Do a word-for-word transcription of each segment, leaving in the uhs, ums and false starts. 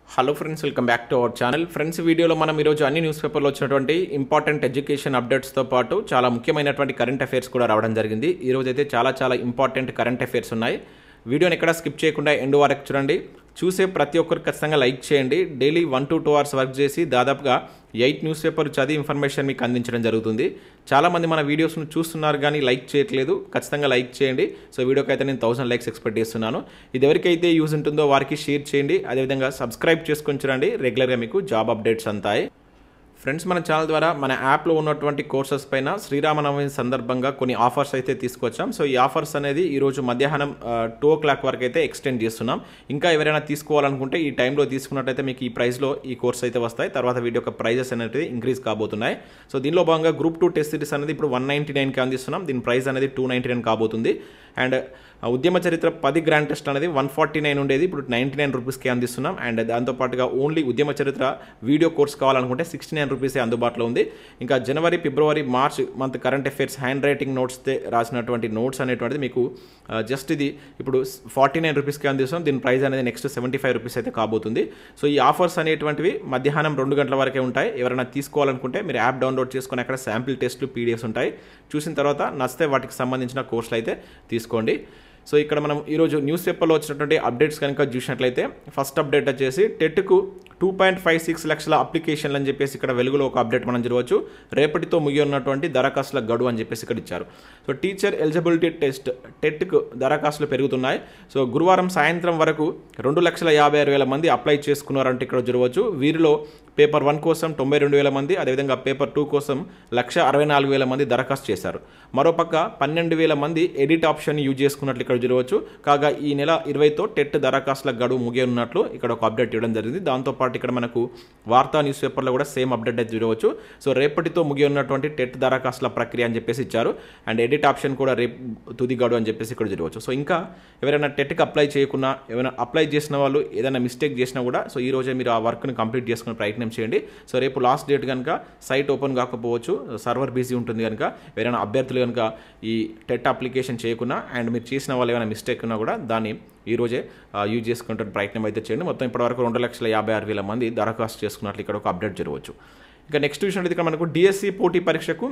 Hello friends, welcome back to our channel. Friends, వీడియోలో మనం ఈరోజు అన్ని న్యూస్ పేపర్లో వచ్చినటువంటి ఇంపార్టెంట్ ఎడ్యుకేషన్ అప్డేట్స్తో పాటు చాలా ముఖ్యమైనటువంటి కరెంట్ అఫైర్స్ కూడా రావడం జరిగింది. ఈరోజు అయితే చాలా చాలా ఇంపార్టెంట్ కరెంట్ అఫైర్స్ ఉన్నాయి. వీడియోని ఎక్కడ స్కిప్ చేయకుండా ఎండ్ వరకు చూడండి. చూసే ప్రతి ఒక్కరు ఖచ్చితంగా లైక్ చేయండి. Daily one to two hours work చేసి దాదాపుగా ఎయిట్ న్యూస్ పేపర్ చదివి ఇన్ఫర్మేషన్ మీకు అందించడం జరుగుతుంది. చాలామంది మన వీడియోస్ను చూస్తున్నారు కానీ లైక్ చేయట్లేదు. ఖచ్చితంగా లైక్ చేయండి. సో వీడియోకి అయితే నేను థౌసండ్ లైక్స్ ఎక్స్పెక్ట్ చేస్తున్నాను. ఇది ఎవరికైతే యూజ్ ఉంటుందో వారికి షేర్ చేయండి. అదేవిధంగా సబ్స్క్రైబ్ చేసుకొని చూడండి. రెగ్యులర్గా మీకు జాబ్ అప్డేట్స్ అంతాయి. ఫ్రెండ్స్, మన ఛానల్ ద్వారా మన యాప్లో ఉన్నటువంటి కోర్సెస్ పైన శ్రీరామనవమి సందర్భంగా కొన్ని ఆఫర్స్ అయితే తీసుకొచ్చాం. సో ఈ ఆఫర్స్ అనేది ఈరోజు మధ్యాహ్నం టూ ఓ క్లాక్ వరకు అయితే ఎక్స్టెండ్ చేస్తున్నాం. ఇంకా ఎవరైనా తీసుకోవాలనుకుంటే ఈ టైంలో తీసుకున్నట్టయితే మీకు ఈ ప్రైస్లో ఈ కోర్స్ అయితే వస్తాయి. తర్వాత వీటి యొక్క ప్రైజెస్ అనేది ఇంక్రీజ్ కాబోతున్నాయి. సో దీనిలో భాగంగా గ్రూప్ టూ టెస్ట్ సిరీస్ అనేది ఇప్పుడు వన్ నైంటీ నైన్కి అందిస్తున్నాం. దీని ప్రైస్ అనేది టూ నైంటీ నైన్ కాబోతుంది. అండ్ ఉద్యమ చరిత్ర పది గ్రాండ్ టెస్ట్ అనేది వన్ ఫార్టీ నైన్ ఉండేది, ఇప్పుడు నైంటీ నైన్ రూపీస్కి అందిస్తున్నాం. అండ్ దాంతోపాటుగా ఓన్లీ ఉద్యమ చరిత్ర వీడియో కోర్స్ కావాలనుకుంటే సిక్స్టీ నైన్ రూపీసే అందుబాటులో ఉంది. ఇంకా January, February, March month current affairs hand writing notes రాసినటువంటి నోట్స్ అనేటువంటిది మీకు జస్ట్ ఇది ఇప్పుడు ఫార్టీ నైన్ రూపీస్కి అందిస్తున్నాం. దీని ప్రైస్ అనేది నెక్స్ట్ సెవెంటీ ఫైవ్ రూపీస్ అయితే కాబోతుంది. సో ఈ ఆఫర్స్ అనేటువంటివి మధ్యాహ్నం రెండు గంటల వరకే ఉంటాయి. ఎవరైనా తీసుకోవాలనుకుంటే మీరు యాప్ డౌన్లోడ్ చేసుకొని అక్కడ శాంపిల్ టెస్ట్లు పీడిఎఫ్స్ ఉంటాయి. చూసిన తర్వాత నచ్చితే వాటికి సంబంధించిన కోర్సులు అయితే తీసుకోండి. సో ఇక్కడ మనం ఈరోజు న్యూస్ పేపర్లో వచ్చినటువంటి అప్డేట్స్ కనుక చూసినట్లయితే ఫస్ట్ అప్డేట్ వచ్చేసి టెట్కు టూ పాయింట్ ఫైవ్ సిక్స్ లక్షల అప్లికేషన్లు అని చెప్పేసి ఇక్కడ వెలుగులో ఒక అప్డేట్ మనం చూడవచ్చు. రేపటితో ముగి ఉన్నటువంటి దరఖాస్తుల గడువు అని చెప్పేసి ఇక్కడ ఇచ్చారు. సో టీచర్ ఎలిజిబిలిటీ టెస్ట్ టెట్కు దరఖాస్తులు పెరుగుతున్నాయి. సో గురువారం సాయంత్రం వరకు రెండు లక్షల యాభై ఆరు వేల మంది అప్లై చేసుకున్నారంటే ఇక్కడ చూడవచ్చు. వీరిలో పేపర్ వన్ కోసం తొంభై రెండు వేల మంది, అదేవిధంగా పేపర్ టూ కోసం లక్ష అరవై నాలుగు వేల మంది దరఖాస్తు చేశారు. మరోపక్క పన్నెండు వేల మంది ఎడిట్ ఆప్షన్ యూజ్ చేసుకున్నట్లు ఇక్కడ చూడవచ్చు. కాగా ఈ నెల ఇరవైతో టెట్ దరఖాస్తుల గడువు ముగియనున్నట్లు ఇక్కడ ఒక అప్డేట్ ఇవ్వడం జరిగింది. దాంతోపాటు ఇక్కడ మనకు వార్తా న్యూస్ పేపర్లో కూడా సేమ్ అప్డేట్ అయితే చూడవచ్చు. సో రేపటితో ముగి ఉన్నటువంటి టెట్ దరఖాస్తుల ప్రక్రియ అని చెప్పేసి ఇచ్చారు. అండ్ ఎడిట్ ఆప్షన్ కూడా రేపు తుది గడువు అని చెప్పేసి ఇక్కడ చూడవచ్చు. సో ఇంకా ఎవరైనా టెట్కి అప్లై చేయకున్నా, ఏమైనా అప్లై చేసిన వాళ్ళు ఏదైనా మిస్టేక్ చేసినా కూడా సో ఈ రోజే మీరు ఆ వర్క్ని కంప్లీట్ చేసుకునే ప్రయత్నం చేయండి. సో రేపు లాస్ట్ డేట్ కనుక సైట్ ఓపెన్ కాకపోవచ్చు, సర్వర్ బిజీ ఉంటుంది కనుక ఎవరైనా అభ్యర్థులు కనుక ఈ టెట్ అప్లికేషన్ చేయకున్నా అండ్ మీరు చేసిన వాళ్ళు ఏమైనా మిస్టేక్ ఉన్నా కూడా దాన్ని ఈరోజే యూజ్ చేసుకునే ప్రయత్నం అయితే చేయండి. మొత్తం ఇప్పటివరకు రెండు లక్షల యాభై ఆరు వేల మంది దరఖాస్తు చేసుకున్నట్లు ఇక్కడ ఒక అప్డేట్ జరగవచ్చు. ఇంకా నెక్స్ట్ విషయం అయితే ఇక్కడ మనకు డిఎస్సి పోటీ పరీక్షకు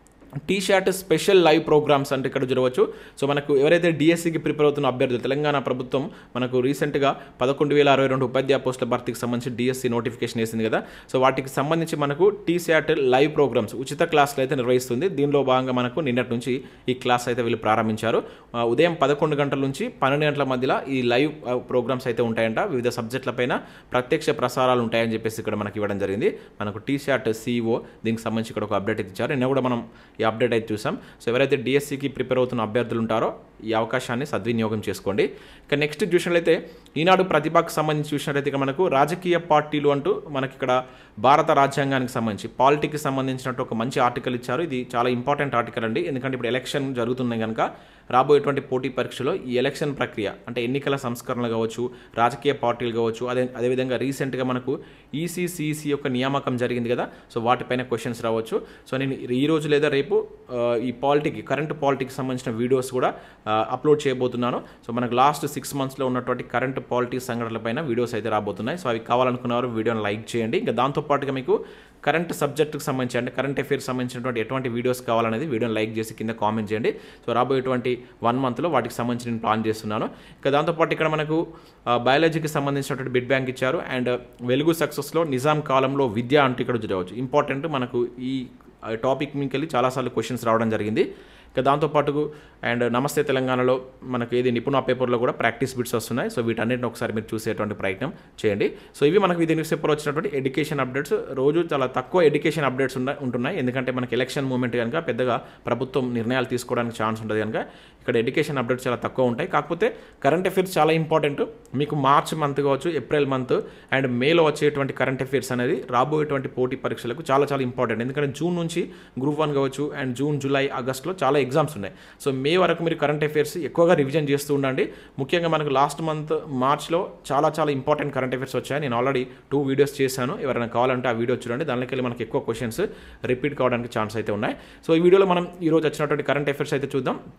T short special live programs అంటే ఇక్కడ చూడవచ్చు. సో మనకు ఎవరైతే డిఎస్సికి ప్రిపేర్ అవుతున్న అభ్యర్థులు, తెలంగాణ ప్రభుత్వం మనకు రీసెంట్గా పదకొండు వేల అరవై రెండు ఉపాధ్యాయ పోస్టుల భర్తీకి సంబంధించి డిఎస్సి నోటిఫికేషన్ వేసింది కదా. సో వాటికి సంబంధించి మనకు టీ షార్ట్ లైవ్ ప్రోగ్రామ్స్ ఉచిత క్లాసులు అయితే నిర్వహిస్తుంది. దీనిలో భాగంగా మనకు నిన్నటి నుంచి ఈ క్లాస్ అయితే వీళ్ళు ప్రారంభించారు. ఉదయం పదకొండు గంటల నుంచి పన్నెండు గంటల మధ్యలో ఈ లైవ్ ప్రోగ్రామ్స్ అయితే ఉంటాయంట. వివిధ సబ్జెక్టులపైన ప్రత్యక్ష ప్రసారాలు ఉంటాయని చెప్పేసి ఇక్కడ మనకి ఇవ్వడం జరిగింది. మనకు టీ షార్ట్ సిఇఓ దీనికి సంబంధించి ఇక్కడ ఒక అప్డేట్ ఇచ్చారు. నిన్న కూడా మనం ఈ అప్డేట్ అయితే చూసాం. సో ఎవరైతే డిఎస్సికి ప్రిపేర్ అవుతున్న అభ్యర్థులు ఉంటారో ఈ అవకాశాన్ని సద్వినియోగం చేసుకోండి. ఇక నెక్స్ట్ చూసినట్లయితే ఈనాడు ప్రతిభకు సంబంధించి చూసినట్లయితే ఇక మనకు రాజకీయ పార్టీలు అంటూ మనకి ఇక్కడ భారత రాజ్యాంగానికి సంబంధించి పాలిటిక్కి సంబంధించినట్టు ఒక మంచి ఆర్టికల్ ఇచ్చారు. ఇది చాలా ఇంపార్టెంట్ ఆర్టికల్ అండి. ఎందుకంటే ఇప్పుడు ఎలక్షన్ జరుగుతున్నాయి కనుక రాబోయేటువంటి పోటీ పరీక్షలో ఈ ఎలక్షన్ ప్రక్రియ అంటే ఎన్నికల సంస్కరణలు కావచ్చు, రాజకీయ పార్టీలు కావచ్చు, అదే అదేవిధంగా రీసెంట్గా మనకు ఈసీసీసీ యొక్క నియామకం జరిగింది కదా. సో వాటిపైన క్వశ్చన్స్ రావచ్చు. సో నేను ఈ రోజు లేదా రేపు ఈ పాలిటిక్ కరెంట్ పాలిటిక్స్ సంబంధించిన వీడియోస్ కూడా అప్లోడ్ చేయబోతున్నాను. సో మనకు లాస్ట్ సిక్స్ మంత్స్లో ఉన్నటువంటి కరెంట్ పాలిటిక్స్ సంఘటనలపైన వీడియోస్ అయితే రాబోతున్నాయి. సో అవి కావాలనుకున్నవారు వీడియోని లైక్ చేయండి. ఇంకా దాంతోపాటుగా మీకు కరెంట్ సబ్జెక్టుకి సంబంధించి అంటే కరెంట్ అఫైర్స్ సంబంధించినటువంటి ఎటువంటి వీడియోస్ కావాలనేది వీడియోని లైక్ చేసి కింద కామెంట్ చేయండి. సో రాబోయేటువంటి వన్ మంత్లో వాటికి సంబంధించి నేను ప్లాన్ చేస్తున్నాను. ఇక దాంతోపాటు ఇక్కడ మనకు బయాలజీకి సంబంధించినటువంటి బిడ్ బ్యాంక్ ఇచ్చారు. అండ్ వెలుగు సక్సెస్లో నిజాం కాలంలో విద్య అంటూ ఇక్కడ చూడవచ్చు. ఇంపార్టెంట్ మనకు ఈ టాపిక్ మీకు వెళ్ళి చాలాసార్లు క్వశ్చన్స్ రావడం జరిగింది. ఇక దాంతోపాటు అండ్ నమస్తే తెలంగాణలో మనకు ఏది నిపుణ పేపర్లో కూడా ప్రాక్టీస్ బిట్స్ వస్తున్నాయి. సో వీటన్నిటిని ఒకసారి మీరు చూసేటువంటి ప్రయత్నం చేయండి. సో ఇవి మనకు ఇది న్యూస్ పేపర్ వచ్చినటువంటి ఎడ్యుకేషన్ అప్డేట్స్. రోజు చాలా తక్కువ ఎడ్యుకేషన్ అప్డేట్స్ ఉంటున్నాయి. ఎందుకంటే మనకి ఎలక్షన్ మూమెంట్ కనుక పెద్దగా ప్రభుత్వం నిర్ణయాలు తీసుకోవడానికి ఛాన్స్ ఉంటుంది కనుక ఇక్కడ ఎడ్యుకేషన్ అప్డేట్స్ చాలా తక్కువ ఉంటాయి. కాకపోతే కరెంట్ అఫైర్స్ చాలా ఇంపార్టెంట్. మీకు మార్చ్ మంత్ కావచ్చు, ఏప్రిల్ మంత్ అండ్ మేలో వచ్చేటువంటి కరెంట్ అఫైర్స్ అనేది రాబోయేటువంటి పోటీ పరీక్షలకు చాలా చాలా ఇంపార్టెంట్. ఎందుకంటే జూన్ నుంచి గ్రూప్ వన్ కావచ్చు అండ్ జూన్, జూలై, ఆగస్ట్లో చాలా ఎగ్జామ్స్ ఉన్నాయి. సో మే వరకు మీరు కరెంట్ అఫైర్స్ ఎక్కువగా రివిజన్ చేస్తూ ఉండండి. ముఖ్యంగా మనకు లాస్ట్ మంత్ మార్చ్లో చాలా చాలా ఇంపార్టెంట్ కరెంట్ అఫైర్స్ వచ్చాయి. నేను ఆల్రెడీ టూ వీడియోస్ చేశాను. ఎవరైనా కావాలంటే ఆ వీడియో చూడండి. దానిలోకి వెళ్ళి మనకి ఎక్కువ క్వశ్చన్స్ రిపీట్ కావడానికి ఛాన్స్ అయితే ఉన్నాయి. సో ఈ వీడియోలో మనం ఈరోజు వచ్చినటువంటి కరెంట్ అఫైర్స్ అయితే చూద్దాం.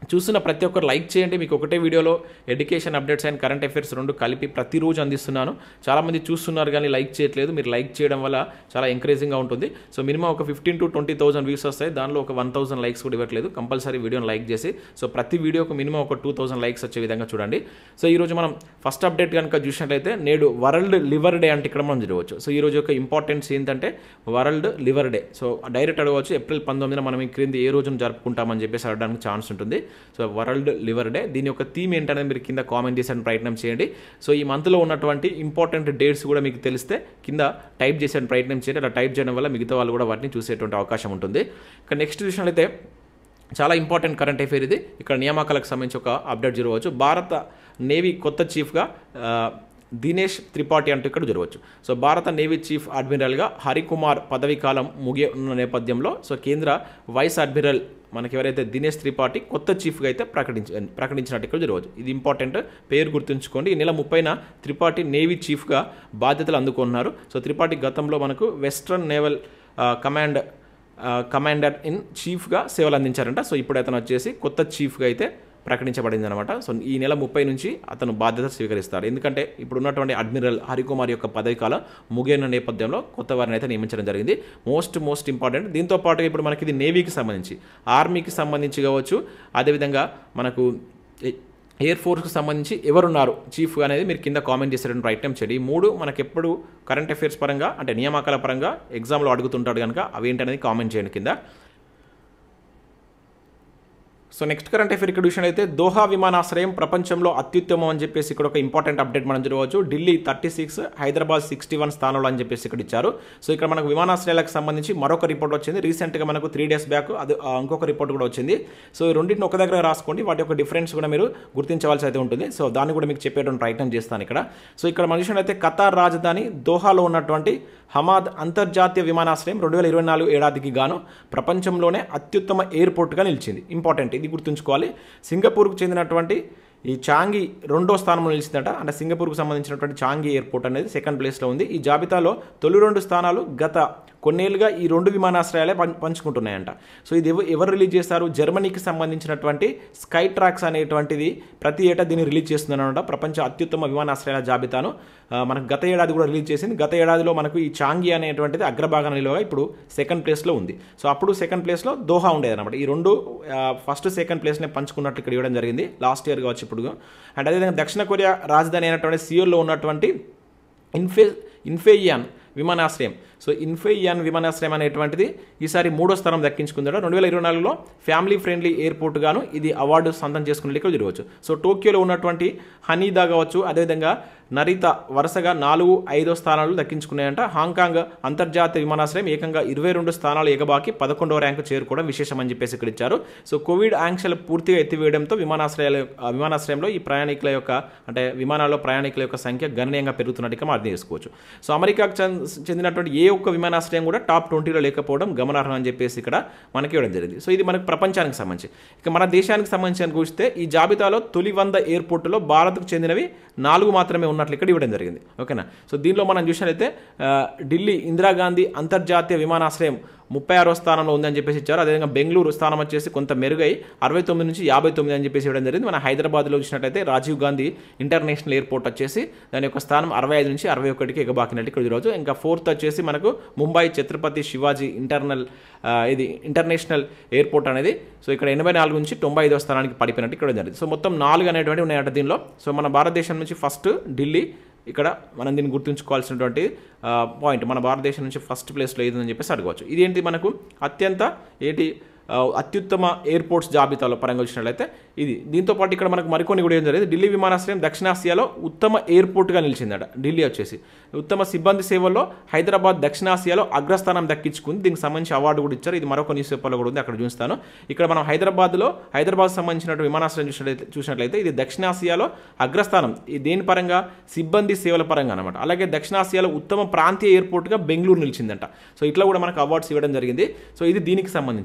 చూస్తున్న ప్రతి ఒక్కరు లైక్ చేయండి. మీకు ఒకటే వీడియోలో education updates and current affairs రెండు కలిపి ప్రతిరోజు అందిస్తున్నాను. చాలామంది చూస్తున్నారు కానీ లైక్ చేయట్లేదు. మీరు లైక్ చేయడం వల్ల చాలా ఎంకరేజింగ్గా ఉంటుంది. సో మినిమం ఒక fifteen to twenty thousand views వస్తాయి. దానిలో ఒక వన్ థౌసండ్ లైక్స్ కూడా ఇవ్వట్లేదు. కంపల్సరీ వీడియోని లైక్ చేసి సో ప్రతి వీడియోకు మినిమం ఒక టూ థౌసండ్ లైక్స్ వచ్చే విధంగా చూడండి. సో ఈరోజు మనం ఫస్ట్ అప్డేట్ కనుక చూసినట్లయితే నేడు వరల్డ్ లివర్ డే అంటే ఇక్కడ మనం చూడవచ్చు. సో ఈరోజు యొక్క ఇంపార్టెన్స్ ఏంటంటే world liver day. So direct అడగవచ్చు ఏప్రిల్ పంతొమ్మిదిన మనం ఈ క్రింది ఏ రోజున జరుపుకుంటామని చెప్పేసి అడగడానికి ఛాన్స్ ఉంటుంది. సో వరల్డ్ లివర్ డే, దీని యొక్క థీమ్ ఏంటనేది మీరు కింద కామెంట్ చేసే ప్రయత్నం చేయండి. సో ఈ మంత్లో ఉన్నటువంటి ఇంపార్టెంట్ డేట్స్ కూడా మీకు తెలిస్తే కింద టైప్ చేసే ప్రయత్నం చేయండి. అలా టైప్ చేయడం వల్ల మిగతా వాళ్ళు కూడా వాటిని చూసేటువంటి అవకాశం ఉంటుంది. ఇక నెక్స్ట్ చూసినట్లయితే చాలా ఇంపార్టెంట్ కరెంట్ అఫైర్ ఇది. ఇక్కడ నియామకాలకు సంబంధించి ఒక అప్డేట్ జరగవచ్చు. భారత నేవీ కొత్త చీఫ్గా దినేష్ త్రిపాఠి అంటూ ఇక్కడ జరగవచ్చు. సో భారత నేవీ చీఫ్ అడ్మిరల్గా హరికుమార్ పదవీ కాలం ముగియ ఉన్న నేపథ్యంలో సో కేంద్ర వైస్ అడ్మిరల్ మనకి ఎవరైతే దినేష్ త్రిపాఠి కొత్త చీఫ్గా అయితే ప్రకటించ ప్రకటించినట్టు ఇక్కడ జరగవచ్చు. ఇది ఇంపార్టెంట్, పేరు గుర్తుంచుకోండి. ఈ నెల ముప్పైన త్రిపాఠి నేవీ చీఫ్గా బాధ్యతలు అందుకున్నారు. సో త్రిపాఠి గతంలో మనకు western naval command commander in చీఫ్గా సేవలు అందించారంట. సో ఇప్పుడు అతను వచ్చేసి కొత్త చీఫ్గా అయితే ప్రకటించబడింది అనమాట. సో ఈ నెల ముప్పై నుంచి అతను బాధ్యత స్వీకరిస్తారు. ఎందుకంటే ఇప్పుడు ఉన్నటువంటి అడ్మిరల్ హరికుమార్ యొక్క పదవి కాలం ముగిన నేపథ్యంలో కొత్త వారిని అయితే నియమించడం జరిగింది. Most most important. దీంతో పాటు ఇప్పుడు మనకి ఇది నేవీకి సంబంధించి, ఆర్మీకి సంబంధించి కావచ్చు, అదేవిధంగా మనకు ఎయిర్ ఫోర్స్కి సంబంధించి ఎవరున్నారు చీఫ్గా అనేది మీరు కింద కామెంట్ చేసేటువంటి ప్రయత్నం చేయండి. ఈ మూడు మనకి ఎప్పుడు కరెంట్ అఫైర్స్ పరంగా అంటే నియామకాల పరంగా ఎగ్జామ్లో అడుగుతుంటాడు కనుక అవి ఏంటనేది కామెంట్ చేయండి కింద. సో నెక్స్ట్ కరెంట్ అఫైర్ ఇక్కడ విషయం అయితే దోహా విమానాశ్రయం ప్రపంచంలో అత్యుత్తమం అని చెప్పేసి ఇక్కడ ఒక ఇంపార్టెంట్ అప్డేట్ మనం చూడవచ్చు. Delhi thirty six Hyderabad sixty one స్థానంలో అని చెప్పేసి ఇక్కడ ఇచ్చారు. సో ఇక్కడ మనకు విమానాశ్రయాలకు సంబంధించి మరొక రిపోర్ట్ వచ్చింది. రీసెంట్గా మనకు త్రీ డేస్ బ్యాక్ అది ఇంకొక రిపోర్ట్ కూడా వచ్చింది. సో ఈ రెండింటిని ఒక దగ్గర రాసుకోండి. వాటి యొక్క డిఫరెన్స్ కూడా మీరు గుర్తించవలసి అయితే ఉంటుంది. సో దాన్ని కూడా మీకు చెప్పేటువంటి ప్రయత్నం చేస్తాను ఇక్కడ. సో ఇక్కడ మన విషయం అయితే ఖతార్ రాజధాని దోహాలో ఉన్నటువంటి హమాద్ అంతర్జాతీయ విమానాశ్రయం రెండు వేల ఇరవై నాలుగు ఏడాదికి గాను ప్రపంచంలోనే అత్యుత్తమ ఎయిర్పోర్ట్గా నిలిచింది. ఇంపార్టెంట్, ఇది గుర్తుంచుకోవాలి. సింగపూర్కు చెందినటువంటి ఈ చాంగి రెండో స్థానంలో నిలిచిందట. అంటే సింగపూర్కు సంబంధించినటువంటి చాంగి ఎయిర్పోర్ట్ అనేది సెకండ్ ప్లేస్లో ఉంది. ఈ జాబితాలో తొలి రెండు స్థానాలు గత కొన్నేళ్లుగా ఈ రెండు విమానాశ్రయాలే పంచుకుంటున్నాయంట. సో ఇది ఎవరు రిలీజ్ చేస్తారు? జర్మనీకి సంబంధించినటువంటి స్కై ట్రాక్స్ అనేటువంటిది ప్రతి ఏటా దీన్ని రిలీజ్ చేస్తుందన్నమాట. ప్రపంచ అత్యుత్తమ విమానాశ్రయాల జాబితాను మనకు గత ఏడాది కూడా రిలీజ్ చేసింది. గత ఏడాదిలో మనకు ఈ చాంగి అనేటువంటిది అగ్రభాగం నిలువగా ఇప్పుడు సెకండ్ ప్లేస్లో ఉంది. సో అప్పుడు సెకండ్ ప్లేస్లో దోహా ఉండేది అనమాట. ఈ రెండు ఫస్ట్ సెకండ్ ప్లేస్నే పంచుకున్నట్లు ఇక్కడ ఇవ్వడం జరిగింది లాస్ట్ ఇయర్ కావచ్చు ఇప్పుడు. అండ్ అదేవిధంగా దక్షిణ కొరియా రాజధాని అయినటువంటి సియోల్లో ఉన్నటువంటి ఇన్ఫే ఇన్ఫేయాన్ విమానాశ్రయం. సో ఇన్ఫేయాన్ విమానాశ్రయం అనేటువంటిది ఈసారి మూడో స్థానం దక్కించుకుందట. రెండు వేల ఇరవై నాలుగులో ఫ్యామిలీ ఫ్రెండ్లీ ఎయిర్పోర్ట్ గాను ఇది అవార్డు సొంతం చేసుకున్నట్టు జరగవచ్చు. సో టోక్యోలో ఉన్నటువంటి హనీదా కావచ్చు, అదేవిధంగా నరిత వరుసగా నాలుగు ఐదో స్థానాలు దక్కించుకున్నాయంట. హాంకాంగ్ అంతర్జాతీయ విమానాశ్రయం ఏకంగా ఇరవై రెండు స్థానాలు ఎగబాకి పదకొండవ ర్యాంకు చేరుకోవడం విశేషం అని చెప్పేసి ఇక్కడ ఇచ్చారు. సో కోవిడ్ ఆంక్షలు పూర్తిగా ఎత్తివేయడంతో విమానాశ్రయాల విమానాశ్రయంలో ఈ ప్రయాణికుల యొక్క అంటే విమానాల్లో ప్రయాణికుల యొక్క సంఖ్య గణనీయంగా పెరుగుతున్నట్టుగా అర్థం చేసుకోవచ్చు. సో అమెరికాకు చెందినటువంటి ఏ ఒక్క విమానాశ్రయం కూడా టాప్ ట్వంటీలో లేకపోవడం గమనార్హం అని చెప్పేసి ఇక్కడ మనకి ఇవ్వడం జరిగింది. సో ఇది మనకు ప్రపంచానికి సంబంధించి. ఇక మన దేశానికి సంబంధించి చూస్తే ఈ జాబితాలో తొలి వంద ఎయిర్పోర్టులో భారత్కు చెందినవి నాలుగు మాత్రమే ఉన్నట్లు ఇక్కడ ఇవ్వడం జరిగింది. ఓకేనా. సో దీనిలో మనం చూసినట్లయితే ఢిల్లీ ఇందిరాగాంధీ అంతర్జాతీయ విమానాశ్రయం ముప్పై ఆరో స్థానంలో ఉందని చెప్పేసి ఇచ్చారు. అదేవిధంగా బెంగళూరు స్థానం వచ్చేసి కొంత మెరుగై అరవై తొమ్మిది నుంచి యాభై తొమ్మిది అని చెప్పేసి ఇవ్వడం జరిగింది. మన హైదరాబాద్లో చూసినట్టయితే రాజీవ్ గాంధీ ఇంటర్నేషనల్ ఎయిర్పోర్ట్ వచ్చేసి దాని యొక్క స్థానం అరవై ఐదు నుంచి అరవై ఒకటికి ఎగబాకినట్టు ఇక్కడ ఈరోజు. ఇంకా ఫోర్త్ వచ్చేసి మనకు ముంబై ఛత్రపతి శివాజీ ఇంటర్నల్ ఇది ఇంటర్నేషనల్ ఎయిర్పోర్ట్ అనేది సో ఇక్కడ ఎనభై నాలుగు నుంచి తొంభై ఐదో స్థానానికి పడిపోయినట్టు ఇక్కడ జరిగింది. సో మొత్తం నాలుగు అనేటువంటి ఉన్నాయంట దీనిలో. సో మన భారతదేశం నుంచి ఫస్ట్ ఢిల్లీ, ఇక్కడ మనం దీన్ని గుర్తుంచుకోవాల్సినటువంటి పాయింట్ మన భారతదేశం నుంచి ఫస్ట్ ప్లేస్లో ఏదని చెప్పేసి అడగవచ్చు. ఇదేంటి మనకు అత్యంత ఏంటి అత్యుత్తమ ఎయిర్పోర్ట్స్ జాబితాలో పరంగా వచ్చినట్లయితే ఇది. దీంతో పాటు ఇక్కడ మనకు మరికొన్ని కూడా ఏం జరిగింది. ఢిల్లీ విమానాశ్రయం దక్షిణాసియాలో ఉత్తమ ఎయిర్పోర్ట్గా నిలిచిందట. ఢిల్లీ వచ్చేసి ఉత్తమ సిబ్బంది సేవల్లో హైదరాబాద్ దక్షిణాసియాలో అగ్రస్థానం దక్కించుకుంది. దీనికి సంబంధించి అవార్డు కూడా ఇచ్చారు. ఇది మరొక న్యూస్ పేపర్లో కూడా ఉంది, అక్కడ చూస్తాను. ఇక్కడ మనం హైదరాబాద్లో హైదరాబాద్ సంబంధించినటువంటి విమానాశ్రయం చూసినట్లయితే చూసినట్లయితే ఇది దక్షిణాసియాలో అగ్రస్థానం. ఇది దేని పరంగా? సిబ్బంది సేవల పరంగా అనమాట. అలాగే దక్షిణాసియాలో ఉత్తమ ప్రాంతీయ ఎయిర్పోర్ట్గా బెంగళూరు నిలిచిందంట. సో ఇట్లా కూడా మనకు అవార్డ్స్ ఇవ్వడం జరిగింది. సో ఇది దీనికి సంబంధించి ఇది అత్యుత్తమ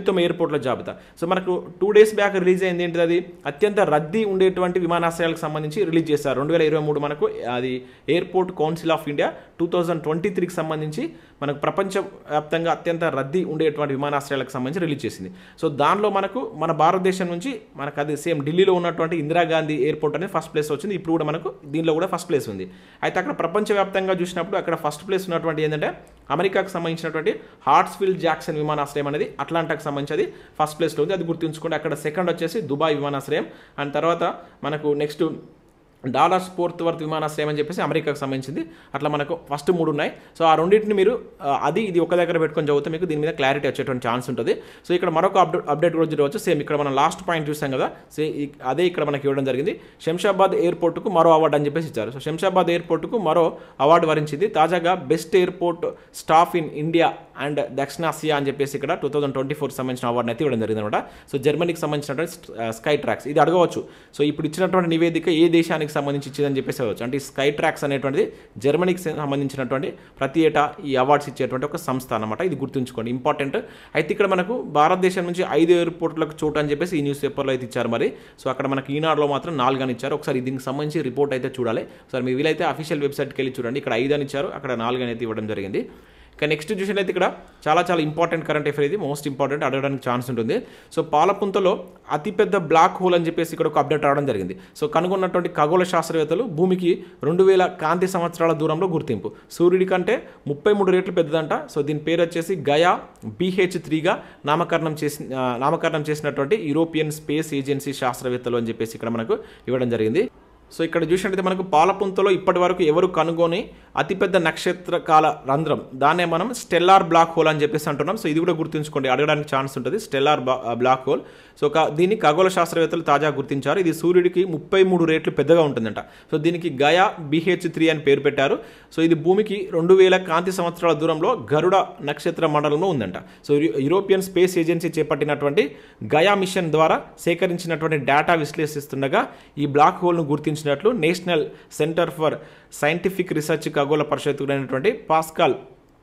అత్యుత్తమ ఎయిర్పోర్ట్ల జాబితా. సో మనకు టూ డేస్ బ్యాక్ రిలీజ్ అయింది ఏంటిది, అది అత్యంత రద్దీ ఉండేటువంటి విమానాశ్రయాలకు సంబంధించి రిలీజ్ చేశారు. రెండు వేల ఇరవై మూడు మనకు అది airport council of India two thousand twenty త్రీకి సంబంధించి మనకు ప్రపంచవ్యాప్తంగా అత్యంత రద్దీ ఉండేటువంటి విమానాశ్రయాలకు సంబంధించి రిలీజ్ చేసింది. సో దానిలో మనకు మన భారతదేశం నుంచి మనకు అది సేమ్ ఢిల్లీలో ఉన్నటువంటి ఇందిరాగాంధీ ఎయిర్పోర్ట్ అనేది ఫస్ట్ ప్లేస్ వచ్చింది. ఇప్పుడు కూడా మనకు దీనిలో కూడా ఫస్ట్ ప్లేస్ ఉంది. అయితే అక్కడ ప్రపంచవ్యాప్తంగా చూసినప్పుడు అక్కడ ఫస్ట్ ప్లేస్ ఉన్నటువంటి ఏంటంటే అమెరికాకు సంబంధించినటువంటి హార్ట్స్ఫీల్డ్ జాక్సన్ విమానాశ్రయం అనేది అట్లాంటాకు సంబంధించి అది ఫస్ట్ ప్లేస్లో ఉంది. అది గుర్తుంచుకోండి. అక్కడ సెకండ్ వచ్చేసి దుబాయ్ విమానాశ్రయం, అండ్ తర్వాత మనకు నెక్స్ట్ డాలర్స్ ఫోర్త్ వర్త్ విమానాశ్రయం అని చెప్పేసి అమెరికాకు సంబంధించింది. అట్లా మనకు ఫస్ట్ మూడు ఉన్నాయి. సో ఆ రెండింటిని మీరు అది ఇది ఒక దగ్గర పెట్టుకొని చదివితే మీకు దీని మీద క్లారిటీ వచ్చేటువంటి ఛాన్స్ ఉంటుంది. సో ఇక్కడ మరొక అప్డేట్ అప్డేట్ కూడా చూడవచ్చు. సేమ్ ఇక్కడ మనం లాస్ట్ పాయింట్ చూసాం కదా, సే అదే ఇక్కడ మనకి ఇవ్వడం జరిగింది. శంషాబాద్ ఎయిర్పోర్టుకు మరో అవార్డు అని చెప్పేసి ఇచ్చారు. సో శంషాబాద్ ఎయిర్పోర్టుకు మరో అవార్డు వరించింది. తాజాగా best airport staff in India and దక్షిణాసియా అని చెప్పేసి ఇక్కడ టూ థౌసండ్ ట్వంటీ ఫోర్కి సంబంధించిన అవార్డుని అయితే ఇవ్వడం జరిగింది అనమాట. సో జర్మనీకి సంబంధించినటువంటి స్కై ట్రాక్స్ ఇది అడగవచ్చు. సో ఇప్పుడు ఇచ్చినటువంటి నివేదిక ఏ దేశానికి సంబంధించి ఇచ్చిందని చెప్పేసి అవ్వచ్చు. అంటే స్కై ట్రాక్స్ అనేటువంటిది జర్మనీకి సంబంధించినటువంటి ప్రతి ఏటా ఈ అవార్డ్స్ ఇచ్చేటువంటి ఒక సంస్థ అనమాట. ఇది గుర్తుంచుకోండి, ఇంపార్టెంట్. అయితే ఇక్కడ మనకు భారతదేశం నుంచి ఐదు ఎయిర్పోర్ట్లకు చోటు అని చెప్పేసి ఈ న్యూస్ పేపర్లో అయితే ఇచ్చారు. మరి సో అక్కడ మనకి ఈనాడులో మాత్రం నాలుగు అని ఇచ్చారు. ఒకసారి దీనికి సంబంధించి రిపోర్ట్ అయితే చూడాలి. ఒకసారి మీ వీలైతే అఫీషియల్ వెబ్సైట్కి వెళ్ళి చూడండి. ఇక్కడ ఐదు అని ఇచ్చారు, అక్కడ నాలుగు అని అయితే ఇవ్వడం జరిగింది. ఇక నెక్స్ట్ చూసినట్లయితే ఇక్కడ చాలా చాలా ఇంపార్టెంట్ కరెంట్ అఫేర్, ఇది మోస్ట్ ఇంపార్టెంట్, అడగడానికి ఛాన్స్ ఉంటుంది. సో పాలపుంతలో అతిపెద్ద బ్లాక్ హోల్ అని చెప్పేసి ఇక్కడ ఒక అప్డేట్ రావడం జరిగింది. సో కనుగొన్నటువంటి ఖగోళ శాస్త్రవేత్తలు భూమికి రెండు వేల కాంతి సంవత్సరాల దూరంలో గుర్తింపు, సూర్యుడి కంటే ముప్పై మూడు రెట్లు పెద్దదంట. సో దీని పేరు వచ్చేసి గయా బీహెచ్ త్రీగా నామకరణం చేసి నామకరణం చేసినటువంటి యూరోపియన్ స్పేస్ ఏజెన్సీ శాస్త్రవేత్తలు అని చెప్పేసి ఇక్కడ మనకు ఇవ్వడం జరిగింది. సో ఇక్కడ చూసినట్టయితే మనకు పాలపుంతలో ఇప్పటి వరకు ఎవరు కనుగొని అతిపెద్ద నక్షత్రకాల రంధ్రం, దాన్నే మనం స్టెల్లార్ బ్లాక్ హోల్ అని చెప్పేసి అంటున్నాం. సో ఇది కూడా గుర్తుంచుకోండి, అడగడానికి ఛాన్స్ ఉంటుంది, స్టెల్లార్ బ్లాక్ హోల్. సో దీన్ని ఖగోళ శాస్త్రవేత్తలు తాజాగా గుర్తించారు. ఇది సూర్యుడికి ముప్పై మూడు రేట్లు పెద్దగా ఉంటుందంట. సో దీనికి గయా బీహెచ్ త్రీ అని పేరు పెట్టారు. సో ఇది భూమికి రెండు వేల కాంతి సంవత్సరాల దూరంలో గరుడ నక్షత్ర మండలంలో ఉందంట. సో యూరోపియన్ స్పేస్ ఏజెన్సీ చేపట్టినటువంటి గయా మిషన్ ద్వారా సేకరించినటువంటి డేటా విశ్లేషిస్తుండగా ఈ బ్లాక్ హోల్ను గుర్తించి national centre for scientific research ఖగోళ పరిశోధకుడైనటువంటి పాస్కల్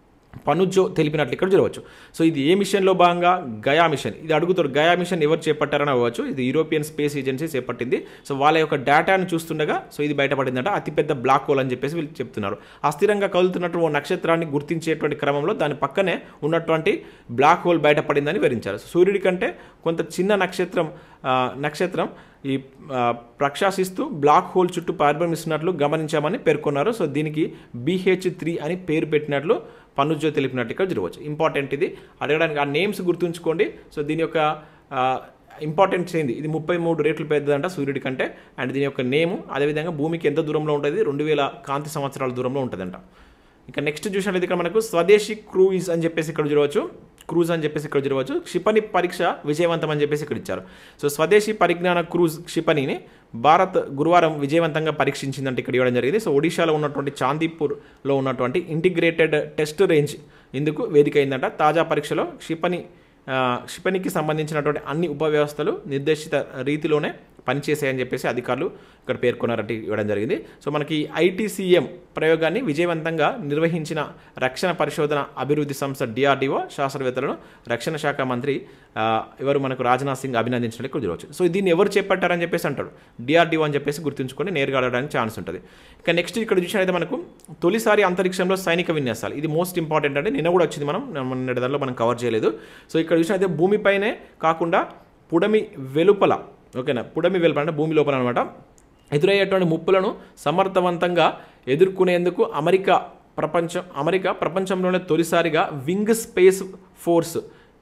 పనుజో తెలిపినట్లు ఇక్కడ చూడవచ్చు. సో ఇది ఏ మిషన్లో భాగంగా గయా మిషన్, ఇది అడుగుతారు గయా మిషన్ ఎవరు చేపట్టారని అవ్వచ్చు. ఇది యూరోపియన్ స్పేస్ ఏజెన్సీ చేపట్టింది. సో వాళ్ళ యొక్క డేటాను చూస్తుండగా సో ఇది బయటపడిందంట, అతిపెద్ద బ్లాక్ హోల్ అని చెప్పేసి వీళ్ళు చెప్తున్నారు. అస్థిరంగా కదులుతున్నటువంటి ఓ నక్షత్రాన్ని గుర్తించేటువంటి క్రమంలో దాని పక్కనే ఉన్నటువంటి బ్లాక్ హోల్ బయటపడిందని వివరించారు. సూర్యుడి కంటే కొంత చిన్న నక్షత్రం నక్షత్రం ఈ ప్రకాశిస్తూ బ్లాక్ హోల్ చుట్టూ పరిభ్రమిస్తున్నట్లు గమనించామని పేర్కొన్నారు. సో దీనికి బీహెచ్ త్రీ అని పేరు పెట్టినట్లు పనుజో తెలిపినట్టు ఇక్కడ చూడవచ్చు. ఇంపార్టెంట్, ఇది అడగడానికి ఆ నేమ్స్ గుర్తుంచుకోండి. సో దీని యొక్క ఇంపార్టెన్స్ ఏంది, ఇది ముప్పై మూడు రేట్లు పెద్దదంట సూర్యుడి కంటే, అండ్ దీని యొక్క నేము అదేవిధంగా భూమికి ఎంత దూరంలో ఉంటుంది, రెండు వేల కాంతి సంవత్సరాల దూరంలో ఉంటుందంట. ఇక నెక్స్ట్ చూసినట్లయితే ఇక్కడ మనకు స్వదేశీ క్రూయిజ్ అని చెప్పేసి ఇక్కడ చూడవచ్చు, క్రూజ్ అని చెప్పేసి ఇక్కడ చూడవచ్చు. క్షిపణి పరీక్ష విజయవంతం అని చెప్పేసి ఇక్కడ ఇచ్చారు. సో స్వదేశీ పరిజ్ఞాన క్రూజ్ క్షిపణిని భారత్ గురువారం విజయవంతంగా పరీక్షించిందంటే ఇక్కడ ఇవ్వడం జరిగింది. సో ఒడిశాలో ఉన్నటువంటి చాందీపూర్లో ఉన్నటువంటి ఇంటిగ్రేటెడ్ టెస్ట్ రేంజ్ ఇందుకు వేదిక అయిందంట. తాజా పరీక్షలో క్షిపణి క్షిపణికి సంబంధించినటువంటి అన్ని ఉపవ్యవస్థలు నిర్దేశిత రీతిలోనే పనిచేసాయని చెప్పేసి అధికారులు ఇక్కడ పేర్కొన్నారంటే ఇవ్వడం జరిగింది. సో మనకి ఐటీసీఎం ప్రయోగాన్ని విజయవంతంగా నిర్వహించిన రక్షణ పరిశోధన అభివృద్ధి సంస్థ డిఆర్డిఓ శాస్త్రవేత్తలను రక్షణ శాఖ మంత్రి ఎవరు మనకు రాజ్నాథ్ సింగ్ అభినందించడానికి ఇక్కడ చూడవచ్చు. సో దీన్ని ఎవరు చేపట్టారని చెప్పేసి అంటాడు, డిఆర్డిఓ అని చెప్పేసి గుర్తుంచుకొని నేరుగా అడగడానికి ఛాన్స్ ఉంటుంది. ఇక నెక్స్ట్ ఇక్కడ చూసినట్లయితే మనకు తొలిసారి అంతరిక్షంలో సైనిక విన్యాసాలు, ఇది మోస్ట్ ఇంపార్టెంట్ అంటే నిన్న కూడా వచ్చింది, మనం మన దానిలో మనం కవర్ చేయలేదు. సో ఇక్కడ చూసినట్లయితే భూమిపైనే కాకుండా పుడమి వెలుపల, ఓకేనా, పుడమి వెలుపల అంటే భూమి లోపల అనమాట, ఎదురయ్యేటువంటి ముప్పులను సమర్థవంతంగా ఎదుర్కొనేందుకు అమెరికా ప్రపంచం అమెరికా ప్రపంచంలోనే తొలిసారిగా వింగ్ స్పేస్ ఫోర్స్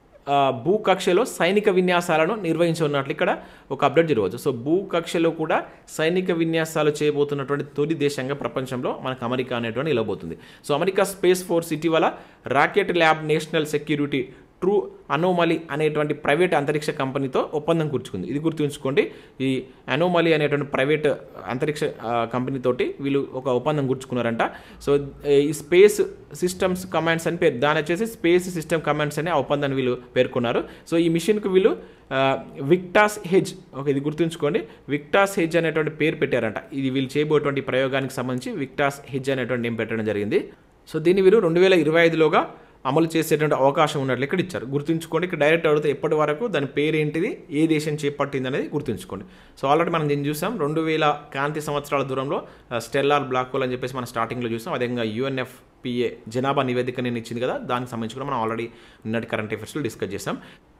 భూకక్షలో సైనిక విన్యాసాలను నిర్వహించనున్నట్లు ఇక్కడ ఒక అప్డేట్ జరగవచ్చు. సో భూకక్షలో కూడా సైనిక విన్యాసాలు చేయబోతున్నటువంటి తొలి దేశంగా ప్రపంచంలో మనకు అమెరికా అనేటువంటి నిలబోతుంది. సో అమెరికా స్పేస్ ఫోర్స్ ఇటీవల rocket lab national security true anomaly అనేటువంటి ప్రైవేట్ అంతరిక్ష కంపెనీతో ఒప్పందం కూర్చుకుంది. ఇది గుర్తుంచుకోండి, ఈ అనోమలీ అనేటువంటి ప్రైవేట్ అంతరిక్ష కంపెనీతోటి వీళ్ళు ఒక ఒప్పందం కూర్చుకున్నారంట. సో ఈ స్పేస్ సిస్టమ్స్ కమాండ్స్ అని పేరు, దాని వచ్చేసి స్పేస్ సిస్టమ్ కమాండ్స్ అని ఆ ఒప్పందాన్ని వీళ్ళు పేర్కొన్నారు. సో ఈ మిషన్కు వీళ్ళు విక్టాస్ హెజ్, ఓకే, ఇది గుర్తుంచుకోండి, విక్టాస్ హెజ్ అనేటువంటి పేరు పెట్టారంట. ఇది వీళ్ళు చేయబోయేటువంటి ప్రయోగానికి సంబంధించి విక్టాస్ హెజ్ అనేటువంటి నేమ్ పెట్టడం జరిగింది. సో దీన్ని వీరు రెండు వేల ఇరవై ఐదులోగా అమలు చేసేటువంటి అవకాశం ఉన్నట్లు ఇక్కడ ఇచ్చారు. గుర్తుంచుకోండి, ఇక్కడ డైరెక్ట్ అడిగితే ఎప్పటి వరకు దాని పేరు ఏంటిది, ఏ దేశం చేపట్టింది అనేది గుర్తుంచుకోండి. సో ఆల్రెడీ మనం దీన్ని చూసాం, రెండు వేల కాంతి సంవత్సరాల దూరంలో స్టెల్లార్ బ్లాక్ హోల్ అని చెప్పేసి మనం స్టార్టింగ్లో చూసాం. అదేవిధంగా యుఎన్ఎఫ్పిఏ జనాభా నివేదిక నేను ఇచ్చింది కదా, దానికి సంబంధించి కూడా మనం ఆల్రెడీ నిన్నటి కరెంట్ అఫైర్స్లో డిస్కస్ చేసాం.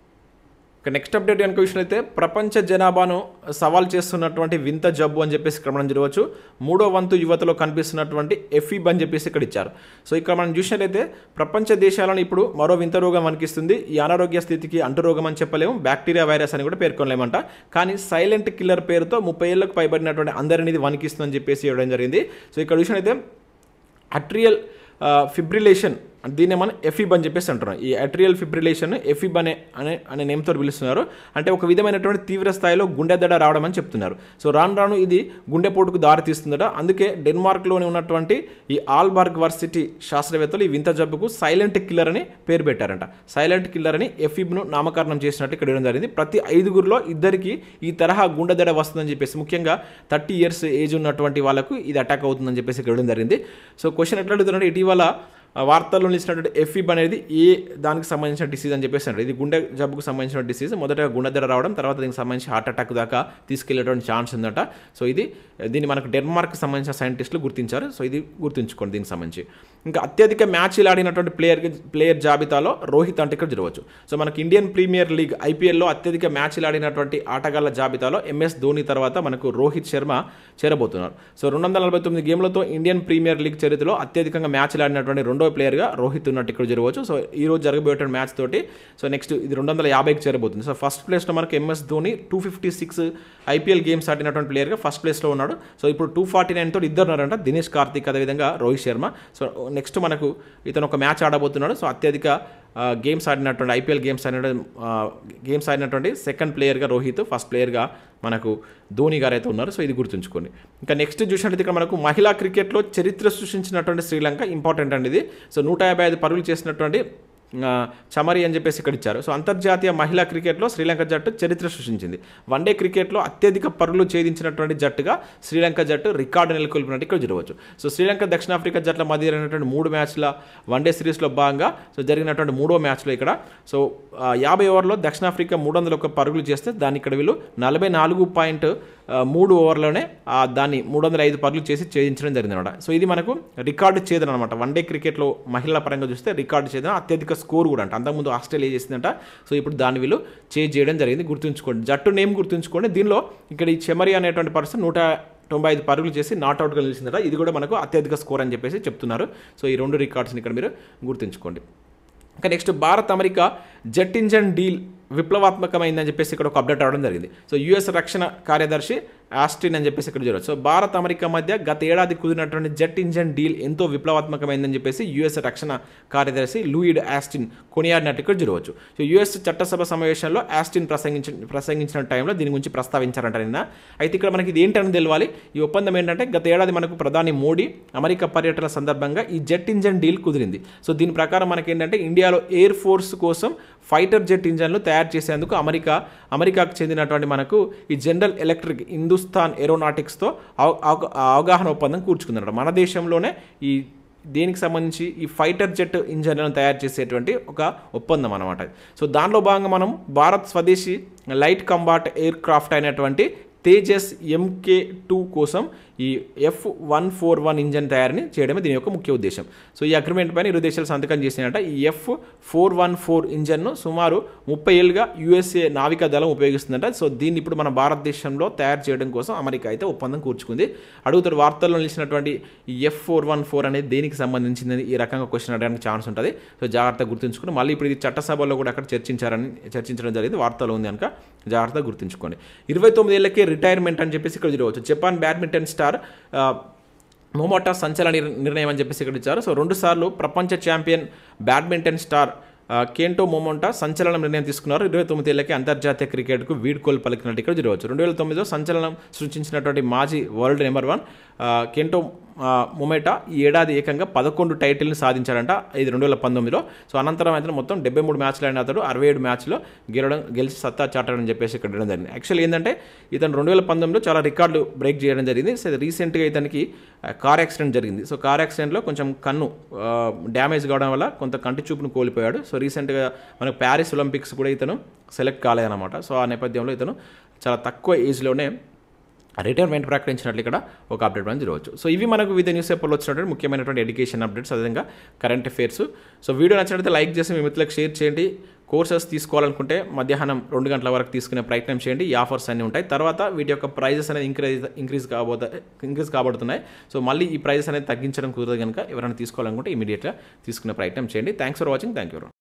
ఇక నెక్స్ట్ అప్డేట్ కనుక విషయం అయితే ప్రపంచ జనాభాను సవాల్ చేస్తున్నటువంటి వింత జబ్బు అని చెప్పేసి ఇక్కడ మనం చూడవచ్చు. మూడో వంతు యువతలో కనిపిస్తున్నటువంటి ఎఫీబ్ అని చెప్పేసి ఇక్కడ ఇచ్చారు. సో ఇక్కడ మనం చూసినట్లయితే ప్రపంచ దేశాలను ఇప్పుడు మరో వింత రోగం వణికిస్తుంది. ఈ అనారోగ్య స్థితికి అంటు రోగం అని చెప్పలేము, బ్యాక్టీరియా వైరస్ అని కూడా పేర్కొనలేమంట. కానీ సైలెంట్ కిల్లర్ పేరుతో ముప్పై ఏళ్లకు పైబడినటువంటి అందరినీ ఇది వణికిస్తుందని చెప్పేసి ఇవ్వడం జరిగింది. సో ఇక్కడ చూసినట్లయితే అట్రియల్ ఫిబ్రిలేషన్, దీన్ని మనం ఎఫీబ్ అని చెప్పేసి అంటున్నాం. ఈ అట్రియల్ ఫిబ్రిలేషన్ ఎఫీబ్ అనే అనే అనే నేమ్తో పిలుస్తున్నారు. అంటే ఒక విధమైనటువంటి తీవ్ర స్థాయిలో గుండె దడ రావడం అని చెప్తున్నారు. సో రాను రాను ఇది గుండెపోటుకు దారి తీస్తుందట. అందుకే డెన్మార్క్లోని ఉన్నటువంటి ఈ ఆల్బర్గ్ వర్సిటీ శాస్త్రవేత్తలు ఈ వింత జబ్బుకు సైలెంట్ కిల్లర్ అని పేరు పెట్టారంట. సైలెంట్ కిల్లర్ అని ఎఫీబ్ను నామకరణం చేసినట్టు ఇక్కడ ఇవ్వడం జరిగింది. ప్రతి ఐదుగురిలో ఇద్దరికి ఈ తరహా గుండె దడ వస్తుందని చెప్పేసి, ముఖ్యంగా థర్టీ ఇయర్స్ ఏజ్ ఉన్నటువంటి వాళ్ళకు ఇది అటాక్ అవుతుందని చెప్పేసి ఇక్కడ ఇవ్వడం జరిగింది. సో క్వశ్చన్ ఎట్లా అడుగుతున్నారంటే, ఇటీవల వార్తల్లో నిలిచినటువంటి ఎఫీబ్ అనేది ఏ దానికి సంబంధించిన డిసీజ్ అని చెప్పేసి అంటారు. ఇది గుండె జబ్బుకు సంబంధించిన డిసీజ్. మొదటగా గుండె దడ రావడం, తర్వాత దీనికి సంబంధించి హార్ట్ అటాక్ దాకా తీసుకెళ్లేటువంటి ఛాన్స్ ఉందట. సో ఇది దీన్ని మనకు డెన్మార్క్ సంబంధించిన సైంటిస్టులు గుర్తించారు. సో ఇది గుర్తుంచుకోండి దీనికి సంబంధించి. ఇంకా అత్యధిక మ్యాచ్లు ఆడినటువంటి ప్లేయర్ ప్లేయర్ జాబితాలో రోహిత్ అంటే ఇక్కడ చూడవచ్చు. సో మనకి ఇండియన్ ప్రీమియర్ లీగ్ ఐపీఎల్లో అత్యధిక మ్యాచ్లు ఆడినటువంటి ఆటగాళ్ల జాబితాలో ఎంఎస్ ధోని తర్వాత మనకు రోహిత్ శర్మ చేరబోతున్నారు. సో రెండు వందల నలభై తొమ్మిది గేమ్లతో ఇండియన్ ప్రీమియర్ లీగ్ చరిత్రలో అత్యధికంగా మ్యాచ్లు ఆడినటువంటి రెండో ప్లేయర్గా రోహిత్ ఉన్నట్టు ఇక్కడ జరగవచ్చు. సో ఈ రోజు జరగబోయేటువంటి మ్యాచ్ తోటి సో నెక్స్ట్ ఇది రెండు వందల యాభైకి చేరబోతుంది. సో ఫస్ట్ ప్లేస్లో మనకు MS Dhoni two fifty six IPL games ఆడినటువంటి ప్లేయర్గా ఫస్ట్ ప్లేస్లో ఉన్నాడు. సో ఇప్పుడు టూ ఫార్టీ నైన్ తోటి ఇద్దరు ఉన్నారంట, దినేష్ కార్తిక్ అదేవిధంగా రోహిత్ శర్మ. సో నెక్స్ట్ మనకు ఇతను ఒక మ్యాచ్ ఆడబోతున్నాడు. సో అత్యధిక గేమ్స్ ఆడినటువంటి ఐపీఎల్ గేమ్స్ ఆడిన గేమ్స్ ఆడినటువంటి సెకండ్ ప్లేయర్గా రోహిత్, ఫస్ట్ ప్లేయర్గా మనకు ధోని గారు అయితే ఉన్నారు. సో ఇది గుర్తుంచుకోండి. ఇంకా నెక్స్ట్ చూసినట్లయితే ఇక్కడ మనకు మహిళా క్రికెట్లో చరిత్ర సృష్టించినటువంటి శ్రీలంక ఇంపార్టెంట్ అండి ఇది. సో నూట యాభై ఐదు పరుగులు చేసినటువంటి చమరి అని చెప్పేసి ఇక్కడ ఇచ్చారు. సో అంతర్జాతీయ మహిళా క్రికెట్లో శ్రీలంక జట్టు చరిత్ర సృష్టించింది. వన్డే క్రికెట్లో అత్యధిక పరుగులు ఛేదించినటువంటి జట్టుగా శ్రీలంక జట్టు రికార్డు నెలకొల్పినట్టు ఇక్కడ చూడవచ్చు. సో శ్రీలంక దక్షిణాఫ్రికా జట్ల మధ్య జరిగినటువంటి మూడు మ్యాచ్ల వన్డే సిరీస్లో భాగంగా సో జరిగినటువంటి మూడో మ్యాచ్లో ఇక్కడ సో యాభై ఓవర్లో దక్షిణాఫ్రికా మూడు వందల ఒక్క పరుగులు చేస్తే దాన్ని ఇక్కడ వీళ్ళు నలభై నాలుగు పాయింట్ మూడు ఓవర్లోనే దాన్ని మూడు వందల ఐదు పరుగులు చేసి ఛేదించడం జరిగింది అనమాట. సో ఇది మనకు రికార్డు ఛేదన అనమాట. వన్డే క్రికెట్లో మహిళల పరంగా చూస్తే రికార్డు ఛేదన, అత్యధిక స్కోర్ కూడా అంట. అంతకుముందు ఆస్ట్రేలియా చేసిందంట. సో ఇప్పుడు దాన్ని వీళ్ళు చేజ్ చేయడం జరిగింది. గుర్తుంచుకోండి, జట్టు నేమ్ గుర్తుంచుకోండి. దీనిలో ఇక్కడ ఈ చెమరి అనేటువంటి పర్సన్ నూట తొంభై ఐదు పరుగులు చేసి నాట్అవుట్గా నిలిచిందట. ఇది కూడా మనకు అత్యధిక స్కోర్ అని చెప్పేసి చెప్తున్నారు. సో ఈ రెండు రికార్డ్స్ని ఇక్కడ మీరు గుర్తుంచుకోండి. ఇంకా next Bharat America jet engine deal విప్లవాత్మకమైందని చెప్పేసి ఇక్కడ ఒక అప్డేట్ రావడం జరిగింది. సో యూఎస్ రక్షణ కార్యదర్శి ఆస్టిన్ అని చెప్పేసి ఇక్కడ చూడవచ్చు. సో భారత్ అమెరికా మధ్య గత ఏడాది కుదిరినటువంటి జెట్ ఇంజన్ డీల్ ఎంతో విప్లవాత్మకమైందని చెప్పేసి యూఎస్ రక్షణ కార్యదర్శి లూయిడ్ ఆస్టిన్ కొనియాడినట్టు ఇక్కడ చూడవచ్చు. సో యూఎస్ చట్టసభ సమావేశంలో ఆస్టిన్ ప్రసంగించిన ప్రసంగించిన టైంలో దీని గురించి ప్రస్తావించారంట నిన్న. అయితే ఇక్కడ మనకి ఇది ఏంటని తెలవాలి. ఈ ఒప్పందం ఏంటంటే గత ఏడాది మనకు ప్రధాని మోడీ అమెరికా పర్యటన సందర్భంగా ఈ జెట్ ఇంజన్ డీల్ కుదిరింది. సో దీని ప్రకారం మనకి ఏంటంటే ఇండియాలో ఎయిర్ ఫోర్స్ కోసం ఫైటర్ జెట్ ఇంజన్లు తయారు చేసేందుకు అమెరికా అమెరికాకు చెందినటువంటి మనకు ఈ జనరల్ ఎలక్ట్రిక్ హిందుస్థాన్ ఏరోనాటిక్స్తో అవగాహన ఒప్పందం కూర్చుకుందన్నమాట. మన దేశంలోనే ఈ దీనికి సంబంధించి ఈ ఫైటర్ జెట్ ఇంజన్లను తయారు చేసేటువంటి ఒక ఒప్పందం అనమాట. సో దానిలో భాగంగా మనం భారత్ స్వదేశీ లైట్ కంబాట్ ఎయిర్ క్రాఫ్ట్ అయినటువంటి తేజస్ ఎంకే టూ కోసం ఈ F one four one engine తయారీని చేయడమే దీని యొక్క ముఖ్య ఉద్దేశం. సో ఈ అగ్రిమెంట్ పైన ఇరు దేశాలు సంతకం చేసినట్ట. ఈ ఎఫ్ ఫోర్ వన్ ఫోర్ ఇంజన్ను సుమారు ముప్పై ఏళ్ళుగా యూఎస్ఏ నావికా దళం ఉపయోగిస్తుందంట. సో దీన్ని ఇప్పుడు మన భారతదేశంలో తయారు చేయడం కోసం అమెరికా అయితే ఒప్పందం కూర్చుకుంది. అడుగుతారు వార్తల్లో నిలిచినటువంటి ఈ ఎఫ్ ఫోర్ వన్ ఫోర్ అనేది దేనికి సంబంధించింది, ఈ రకంగా క్వశ్చన్ అడగడానికి ఛాన్స్ ఉంటుంది. సో జాగ్రత్తగా గుర్తుంచుకుని మళ్ళీ ఇప్పుడు ఇది చట్టసభలో కూడా అక్కడ చర్చించారని చర్చించడం జరిగింది. వార్తలో ఉంది కనుక జాగ్రత్తగా గుర్తుంచుకోండి. ఇరవై తొమ్మిది ఏళ్ళకే రిటైర్మెంట్ అని చెప్పేసి ఇక్కడ చూడవచ్చు. జపాన్ బ్యాడ్మింటన్ స్టార్ మొమోటా సంచలన నిర్ణయం అని చెప్పేసి ఇక్కడ ఇచ్చారు. సో రెండు సార్లు ప్రపంచ champion badminton star Kento Momota సంచలనం నిర్ణయం తీసుకున్నారు. ఇరవై తొమ్మిది ఏళ్ళకి అంతర్జాతీయ క్రికెట్కు వీడ్కోలు పలికినట్టు ఇక్కడ చూడవచ్చు. రెండు వేల తొమ్మిదిలో సంచలనం సృష్టించినటువంటి మాజీ world number one Kento Momota ఈ ఏడాది ఏకంగా పదకొండు టైటిల్ని సాధించాడంట, ఇది రెండు వేల పంతొమ్మిదిలో. సో అనంతరం అయితే మొత్తం డెబ్బై మూడు మ్యాచ్లు అయిన అతడు అరవై ఏడు మ్యాచ్లో గెలవడం గెలిచి సత్తా చాటడం చెప్పేసి ఇక్కడ ఉండడం జరిగింది. యాక్చువల్లీ ఏంటంటే ఇతను రెండు వేల పంతొమ్మిదిలో చాలా రికార్డు బ్రేక్ చేయడం జరిగింది. సో రీసెంట్గా ఇతనికి కార్ యాక్సిడెంట్ జరిగింది. సో కార్ యాక్సిడెంట్లో కొంచెం కన్ను డ్యామేజ్ కావడం వల్ల కొంత కంటి చూపును కోల్పోయాడు. సో రీసెంట్గా మనకు ప్యారిస్ ఒలింపిక్స్ కూడా ఇతను సెలెక్ట్ కాలేదన్నమాట. సో ఆ నేపథ్యంలో ఇతను చాలా తక్కువ ఏజ్లోనే రిటైర్మెంట్ ప్రకటించినట్లు ఇక్కడ ఒక అప్డేట్ మనం చూడవచ్చు. సో ఇవి మనకు వివిధ న్యూస్ పేపర్లో వచ్చినటువంటి ముఖ్యమైనటువంటి ఎడ్యుకేషన్ అప్డేట్స్, అదేవిధంగా కరెంట్ అఫైర్స్. సో వీడియో నచ్చినట్లయితే లైక్ చేసి మీ మిత్రులకు షేర్ చేయండి. కోర్సెస్ తీసుకోవాలనుకుంటే మధ్యాహ్నం రెండు గంటల వరకు తీసుకునే ప్రయత్నం చేయండి. ఈ ఆఫర్స్ అన్నీ ఉంటాయి. తర్వాత వీటి యొక్క ప్రైజెస్ అనేది ఇంక్రీజ్ ఇంక్రీజ్ కాబోతా ఇంక్రీజ్ కాబడుతున్నాయి. సో మళ్ళీ ఈ ప్రైజెస్ అనేది తగ్గించడం కుదరదు కనుక ఎవరైనా తీసుకోవాలనుకుంటే ఇమీడియట్గా తీసుకునే ప్రయత్నం చేయండి. Thanks for watching. Thank you.